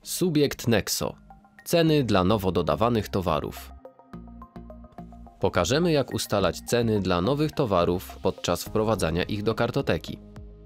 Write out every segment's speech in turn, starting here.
Subiekt Nexo. Ceny dla nowo dodawanych towarów. Pokażemy, jak ustalać ceny dla nowych towarów podczas wprowadzania ich do kartoteki.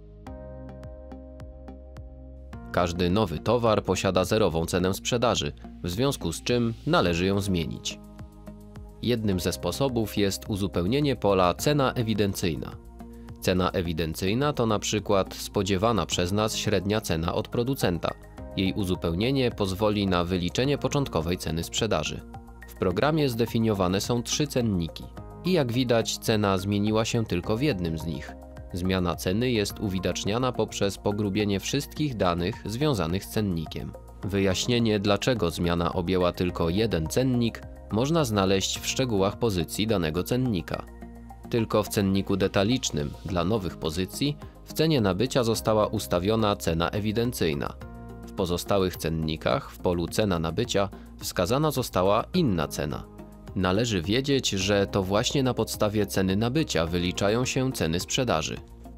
Każdy nowy towar posiada zerową cenę sprzedaży, w związku z czym należy ją zmienić. Jednym ze sposobów jest uzupełnienie pola cena ewidencyjna. Cena ewidencyjna to na przykład spodziewana przez nas średnia cena od producenta. Jej uzupełnienie pozwoli na wyliczenie początkowej ceny sprzedaży. W programie zdefiniowane są 3 cenniki i jak widać, cena zmieniła się tylko w jednym z nich. Zmiana ceny jest uwidaczniana poprzez pogrubienie wszystkich danych związanych z cennikiem. Wyjaśnienie, dlaczego zmiana objęła tylko jeden cennik, można znaleźć w szczegółach pozycji danego cennika. Tylko w cenniku detalicznym dla nowych pozycji w cenie nabycia została ustawiona cena ewidencyjna. W pozostałych cennikach w polu cena nabycia wskazana została inna cena. Należy wiedzieć, że to właśnie na podstawie ceny nabycia wyliczają się ceny sprzedaży.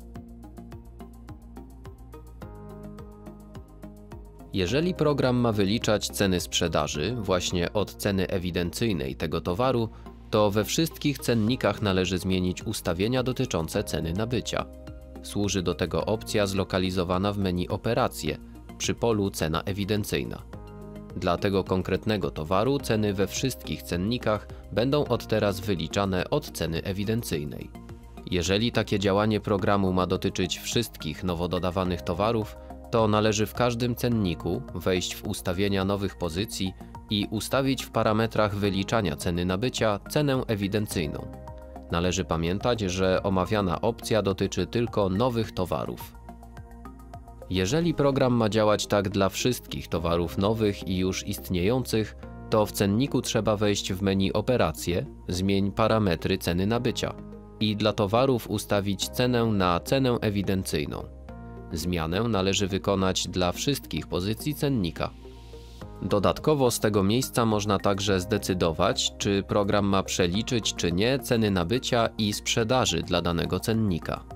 Jeżeli program ma wyliczać ceny sprzedaży właśnie od ceny ewidencyjnej tego towaru, to we wszystkich cennikach należy zmienić ustawienia dotyczące ceny nabycia. Służy do tego opcja zlokalizowana w menu Operacje przy polu cena ewidencyjna. Dla tego konkretnego towaru ceny we wszystkich cennikach będą od teraz wyliczane od ceny ewidencyjnej. Jeżeli takie działanie programu ma dotyczyć wszystkich nowo dodawanych towarów, to należy w każdym cenniku wejść w ustawienia nowych pozycji i ustawić w parametrach wyliczania ceny nabycia cenę ewidencyjną. Należy pamiętać, że omawiana opcja dotyczy tylko nowych towarów. Jeżeli program ma działać tak dla wszystkich towarów nowych i już istniejących, to w cenniku trzeba wejść w menu Operacje, zmień parametry ceny nabycia i dla towarów ustawić cenę na cenę ewidencyjną. Zmianę należy wykonać dla wszystkich pozycji cennika. Dodatkowo z tego miejsca można także zdecydować, czy program ma przeliczyć czy nie ceny nabycia i sprzedaży dla danego cennika.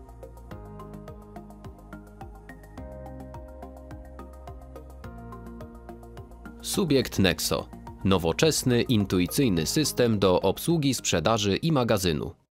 Subiekt Nexo. Nowoczesny, intuicyjny system do obsługi sprzedaży i magazynu.